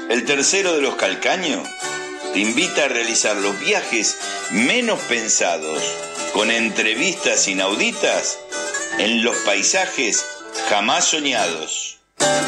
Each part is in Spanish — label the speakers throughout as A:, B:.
A: El tercero de los calcaños te invita a realizar los viajes menos pensados, con entrevistas inauditas en los paisajes jamás soñados.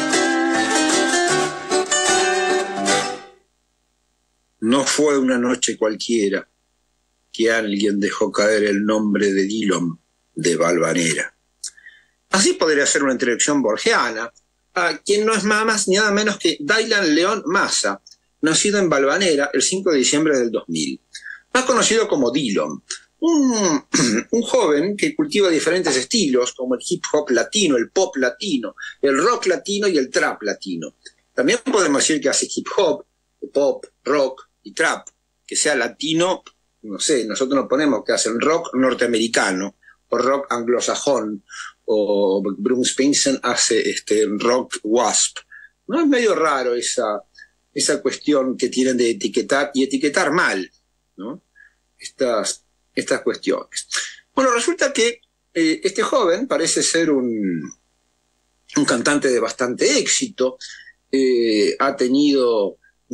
B: No fue una noche cualquiera que alguien dejó caer el nombre de Dillon de Valvanera. Así podría ser una introducción borgiana a quien no es más ni nada menos que Dylan León Massa, nacido en Valvanera el 5 de diciembre del 2000, más conocido como Dillon, un joven que cultiva diferentes estilos como el hip hop latino, el pop latino, el rock latino y el trap latino. También podemos decir que hace hip hop, pop, rock y trap, que sea latino, no sé, nosotros nos ponemos que hacen rock norteamericano o rock anglosajón, o Bruce Springsteen hace rock wasp. No es medio raro esa cuestión que tienen de etiquetar y etiquetar mal, ¿no? Estas cuestiones. Bueno, resulta que este joven parece ser un cantante de bastante éxito, ha tenido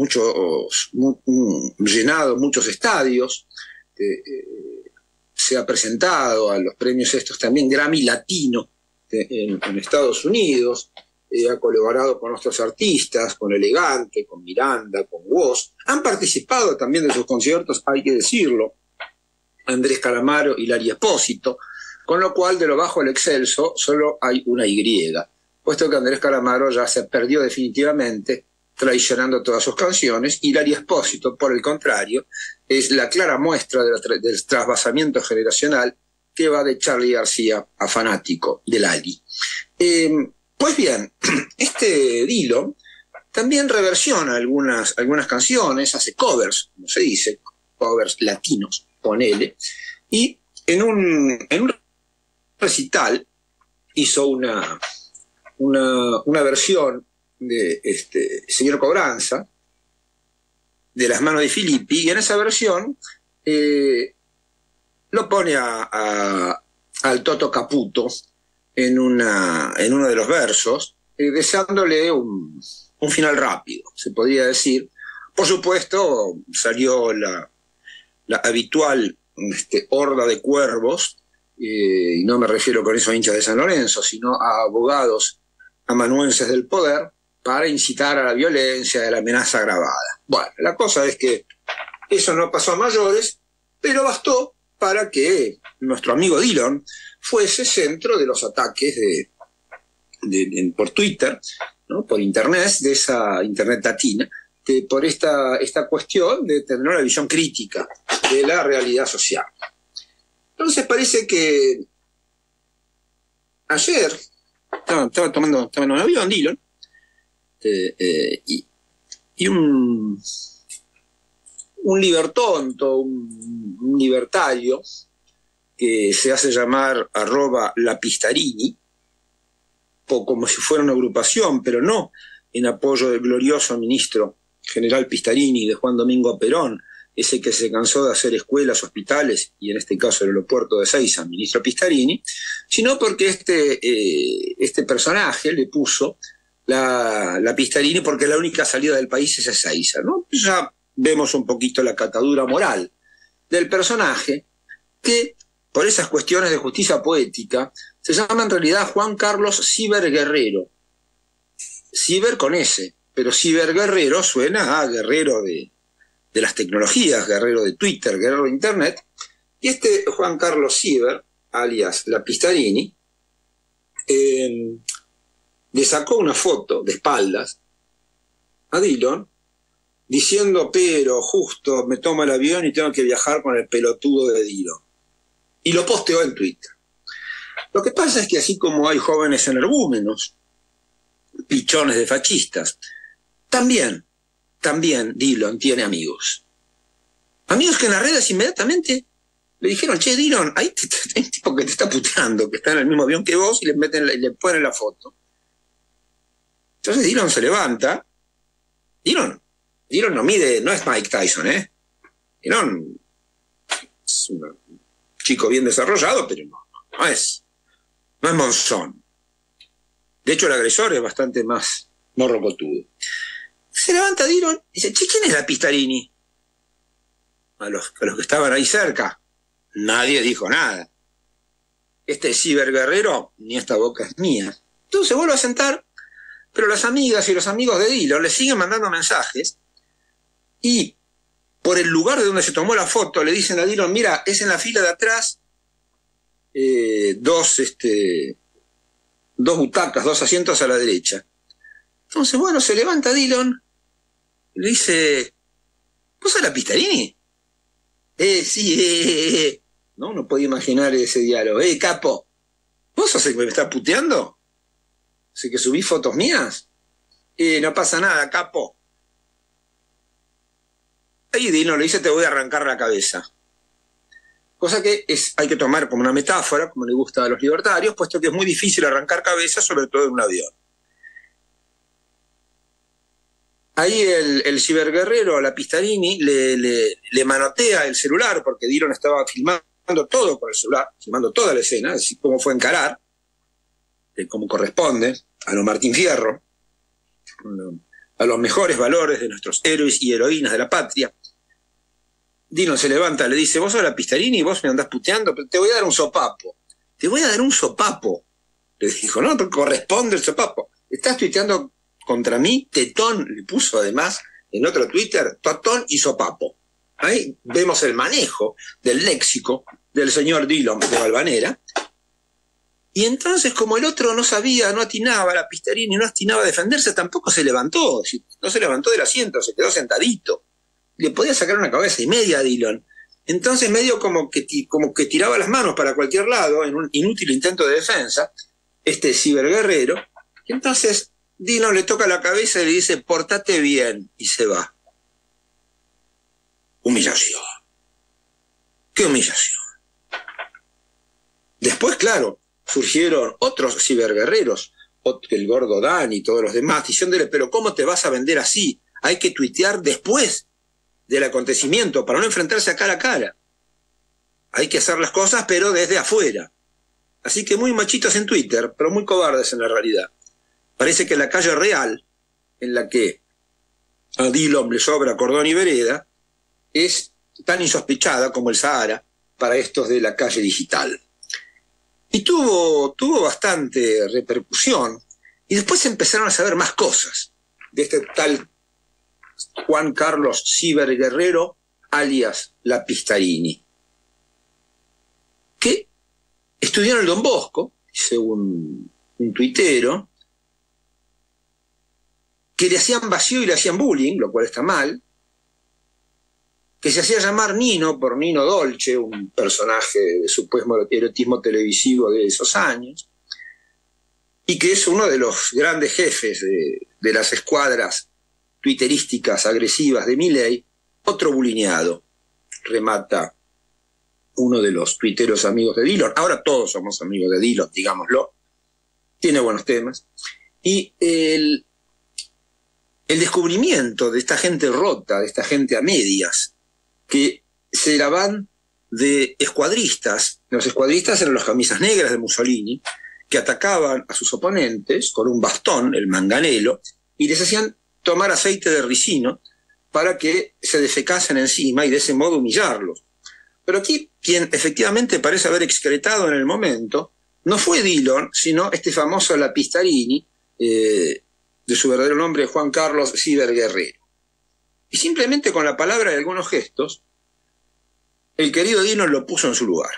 B: llenado muchos estadios, se ha presentado a los premios estos también Grammy Latino en Estados Unidos, ha colaborado con otros artistas, con Elegante, con Miranda, con Woz. Han participado también de sus conciertos, hay que decirlo, Andrés Calamaro y Lali Espósito, con lo cual de lo bajo al excelso solo hay una Y, puesto que Andrés Calamaro ya se perdió definitivamente, traicionando todas sus canciones, y Lali Espósito, por el contrario, es la clara muestra del trasvasamiento generacional que va de Charly García a fanático de Lali. Pues bien, este Dillon también reversiona algunas canciones, hace covers, como se dice, covers latinos, ponele, y en un recital hizo una versión de Señor Cobranza, de Las manos de Filippi, y en esa versión lo pone al Toto Caputo en uno de los versos, deseándole un final rápido, se podría decir. Por supuesto, salió la habitual horda de cuervos, y no me refiero con eso a hinchas de San Lorenzo, sino a abogados amanuenses del poder, para incitar a la violencia, a la amenaza grabada. Bueno, la cosa es que eso no pasó a mayores, pero bastó para que nuestro amigo Dillon fuese centro de los ataques por Twitter, ¿no? Por Internet, de esa Internet latina, por esta cuestión de tener una visión crítica de la realidad social. Entonces parece que ayer estaba tomando un avión, Dillon, y un libertonto, un libertario, que se hace llamar @lapistarini, como si fuera una agrupación, pero no en apoyo del glorioso ministro general Pistarini, de Juan Domingo Perón, ese que se cansó de hacer escuelas, hospitales, y en este caso el aeropuerto de Seiza, ministro Pistarini, sino porque este personaje le puso la Pistarini porque la única salida del país es Ezeiza, ¿no? Ya vemos un poquito la catadura moral del personaje, que por esas cuestiones de justicia poética se llama en realidad Juan Carlos Ciber Guerrero. Ciber con S, pero Ciber Guerrero suena a guerrero de las tecnologías, guerrero de Twitter, guerrero de Internet. Y Juan Carlos Ciber, alias la Pistarini, le sacó una foto de espaldas a Dillon diciendo: pero justo me tomo el avión y tengo que viajar con el pelotudo de Dillon. Y lo posteó en Twitter. Lo que pasa es que así como hay jóvenes energúmenos, pichones de fascistas, también Dillon tiene amigos. Amigos que en las redes inmediatamente le dijeron: che, Dillon, hay un tipo que te está puteando, que está en el mismo avión que vos, y le ponen la foto. Entonces Dillon se levanta. Dillon no mide, no es Mike Tyson, Dillon es un chico bien desarrollado, pero no es Monzón. De hecho, el agresor es bastante más morrocotudo. Se levanta Dillon y dice, che, ¿quién es la Pistarini? A los que estaban ahí cerca. Nadie dijo nada. Este ciberguerrero, ni esta boca es mía. Entonces se vuelve a sentar, pero las amigas y los amigos de Dillon le siguen mandando mensajes y por el lugar de donde se tomó la foto le dicen a Dillon, mira, es en la fila de atrás, dos butacas, 2 asientos a la derecha. Entonces, bueno, se levanta Dillon y le dice, ¿vos sos la Pistarini? Sí, no podía imaginar ese diálogo. Capo, ¿vos sos el que me está puteando? ¿Sé que subí fotos mías? No pasa nada, capo. Ahí Dillon le dice, te voy a arrancar la cabeza. Cosa que hay que tomar como una metáfora, como le gusta a los libertarios, puesto que es muy difícil arrancar cabezas, sobre todo en un avión. Ahí el ciberguerrero, la Pistarini, le manotea el celular, porque Dillon estaba filmando todo con el celular, filmando toda la escena, así como fue encarar, como corresponde, a lo Martín Fierro, a los mejores valores de nuestros héroes y heroínas de la patria. Dillon se levanta, le dice, vos sos la Pistarini y vos me andás puteando, pero te voy a dar un sopapo. Te voy a dar un sopapo. Le dijo, no, pero corresponde el sopapo. Estás tuiteando contra mí, tetón, le puso además en otro Twitter, totón y sopapo. Ahí vemos el manejo del léxico del señor Dillon de Valvanera. Y entonces, como el otro no sabía, no atinaba, la Pistarini no atinaba a defenderse, tampoco se levantó. No se levantó del asiento, se quedó sentadito. Le podía sacar una cabeza y media a Dillon. Entonces, medio como que tiraba las manos para cualquier lado, en un inútil intento de defensa, este ciberguerrero. Y entonces Dillon le toca la cabeza y le dice, portate bien, y se va. Humillación. ¡Qué humillación! Después, claro, surgieron otros ciberguerreros, el gordo Dan y todos los demás, diciéndole, pero ¿cómo te vas a vender así? Hay que tuitear después del acontecimiento para no enfrentarse a cara. Hay que hacer las cosas, pero desde afuera. Así que muy machitos en Twitter, pero muy cobardes en la realidad. Parece que la calle real, en la que a Dillon le sobra cordón y vereda, es tan insospechada como el Sahara para estos de la calle digital. Y tuvo bastante repercusión, y después empezaron a saber más cosas de este tal Juan Carlos Ciberguerrero, alias la Pistarini, que estudió en el Don Bosco, dice un tuitero, que le hacían vacío y le hacían bullying, lo cual está mal, que se hacía llamar Nino por Nino Dolce, un personaje de supuesto erotismo televisivo de esos años, y que es uno de los grandes jefes de las escuadras twitterísticas agresivas de Milei, otro bulineado, remata uno de los tuiteros amigos de Dillon. Ahora todos somos amigos de Dillon, digámoslo. Tiene buenos temas. Y el descubrimiento de esta gente rota, de esta gente a medias, que se la van de escuadristas. Los escuadristas eran las camisas negras de Mussolini, que atacaban a sus oponentes con un bastón, el manganelo, y les hacían tomar aceite de ricino para que se defecasen encima y de ese modo humillarlos. Pero aquí quien efectivamente parece haber excretado en el momento no fue Dillon, sino este famoso la Pistarini, de su verdadero nombre Juan Carlos Ciberguerrero. Y simplemente con la palabra y algunos gestos, el querido Dillon lo puso en su lugar.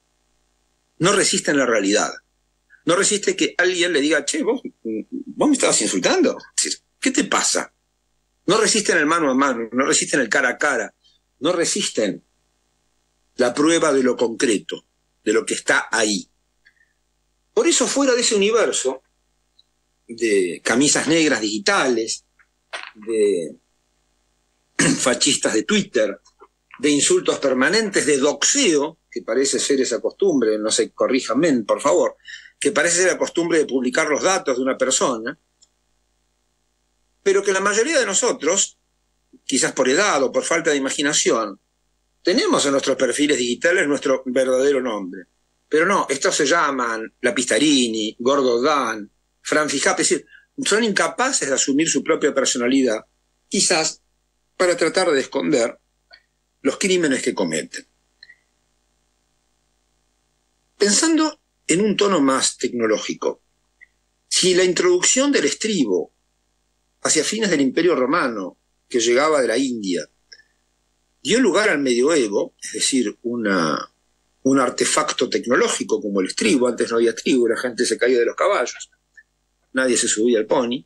B: No resiste en la realidad. No resiste que alguien le diga, che, vos me estabas insultando. ¿Qué te pasa? No resisten el mano a mano, no resisten el cara a cara, no resisten la prueba de lo concreto, de lo que está ahí. Por eso, fuera de ese universo de camisas negras digitales, de fascistas de Twitter, de insultos permanentes, de doxeo, que parece ser esa costumbre, no sé, corríjanme, por favor, que parece ser la costumbre de publicar los datos de una persona, pero que la mayoría de nosotros, quizás por edad o por falta de imaginación, tenemos en nuestros perfiles digitales nuestro verdadero nombre. Pero no, estos se llaman la Pistarini, Gordo Dan, Fran Fijap, es decir, son incapaces de asumir su propia personalidad, quizás para tratar de esconder los crímenes que cometen. Pensando en un tono más tecnológico, si la introducción del estribo hacia fines del Imperio Romano, que llegaba de la India, dio lugar al medioevo, es decir, un artefacto tecnológico como el estribo, antes no había estribo, la gente se caía de los caballos, nadie se subía al pony,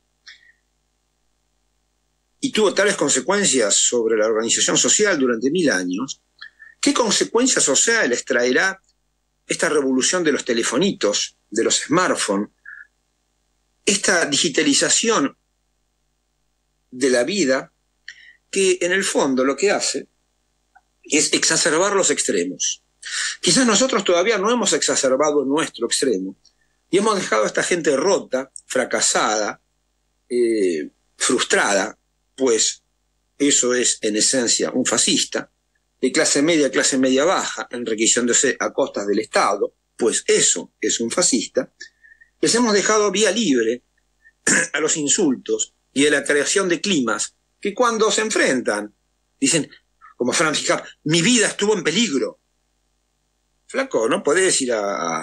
B: y tuvo tales consecuencias sobre la organización social durante 1000 años, ¿qué consecuencias sociales traerá esta revolución de los telefonitos, de los smartphones, esta digitalización de la vida, que en el fondo lo que hace es exacerbar los extremos? Quizás nosotros todavía no hemos exacerbado nuestro extremo y hemos dejado a esta gente rota, fracasada, frustrada, pues eso es en esencia un fascista, de clase media baja, enriqueciéndose a costas del Estado, pues eso es un fascista. Les hemos dejado vía libre a los insultos y a la creación de climas que cuando se enfrentan dicen, como Francis Capp, mi vida estuvo en peligro. Flaco, no podés ir a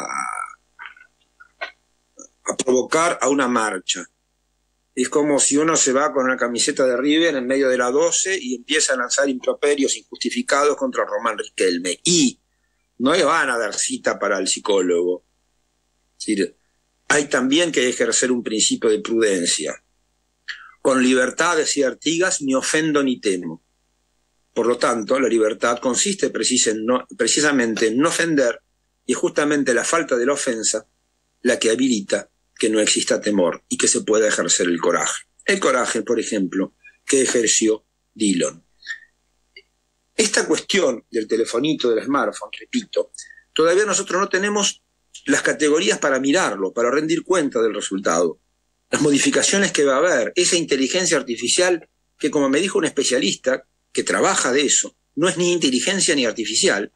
B: provocar a una marcha. Es como si uno se va con una camiseta de River en medio de la 12 y empieza a lanzar improperios injustificados contra Román Riquelme. Y no le van a dar cita para el psicólogo. Es decir, hay también que ejercer un principio de prudencia. Con libertad, decía Artigas, ni ofendo ni temo. Por lo tanto, la libertad consiste precisamente en no ofender, y es justamente la falta de la ofensa la que habilita que no exista temor y que se pueda ejercer el coraje. El coraje, por ejemplo, que ejerció Dillon. Esta cuestión del telefonito, del smartphone, repito, todavía nosotros no tenemos las categorías para mirarlo, para rendir cuenta del resultado. Las modificaciones que va a haber, esa inteligencia artificial que, como me dijo un especialista que trabaja de eso, no es ni inteligencia ni artificial,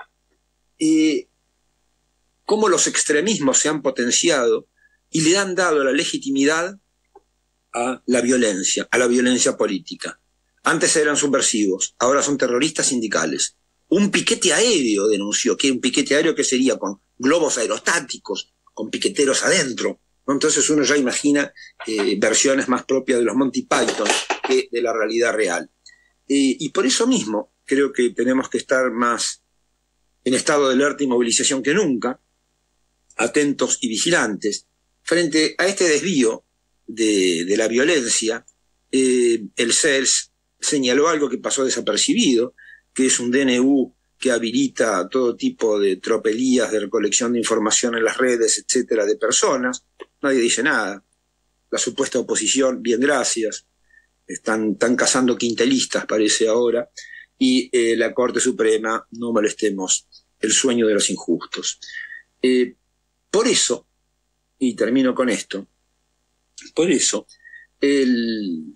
B: cómo los extremismos se han potenciado y le han dado la legitimidad a la violencia política. Antes eran subversivos, ahora son terroristas sindicales. Un piquete aéreo denunció, que un piquete aéreo que sería con globos aerostáticos, con piqueteros adentro. Entonces uno ya imagina versiones más propias de los Monty Python que de la realidad real. Y por eso mismo creo que tenemos que estar más en estado de alerta y movilización que nunca, atentos y vigilantes. Frente a este desvío de la violencia, el CELS señaló algo que pasó desapercibido, que es un DNU que habilita todo tipo de tropelías de recolección de información en las redes, etcétera, de personas. Nadie dice nada. La supuesta oposición, bien, gracias. Están cazando quintelistas, parece ahora. Y la Corte Suprema, no molestemos el sueño de los injustos. Por eso, y termino con esto, por eso, en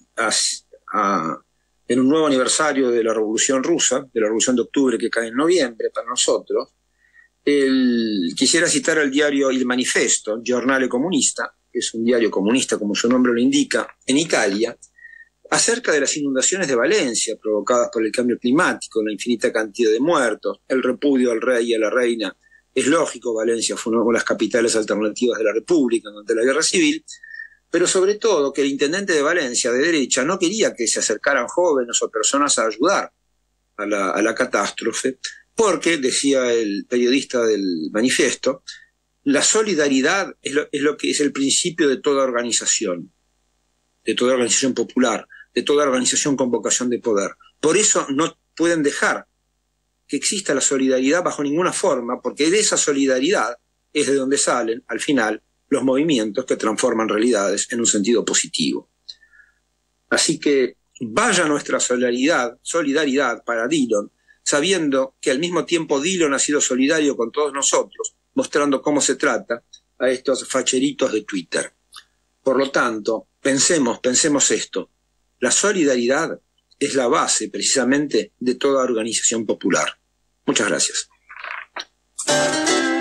B: un nuevo aniversario de la Revolución Rusa, de la Revolución de Octubre que cae en noviembre para nosotros, quisiera citar al diario Il Manifesto, Giornale Comunista, que es un diario comunista como su nombre lo indica, en Italia, acerca de las inundaciones de Valencia provocadas por el cambio climático, la infinita cantidad de muertos, el repudio al rey y a la reina. Es lógico, Valencia fue una de las capitales alternativas de la República durante la Guerra Civil, pero sobre todo que el intendente de Valencia, de derecha, no quería que se acercaran jóvenes o personas a ayudar a la catástrofe, porque, decía el periodista del Manifiesto, la solidaridad es lo que es el principio de toda organización popular, de toda organización con vocación de poder. Por eso no pueden dejar que exista la solidaridad bajo ninguna forma, porque de esa solidaridad es de donde salen, al final, los movimientos que transforman realidades en un sentido positivo. Así que vaya nuestra solidaridad para Dillon, sabiendo que al mismo tiempo Dillon ha sido solidario con todos nosotros, mostrando cómo se trata a estos facheritos de Twitter. Por lo tanto, pensemos esto. La solidaridad es la base, precisamente, de toda organización popular. Muchas gracias.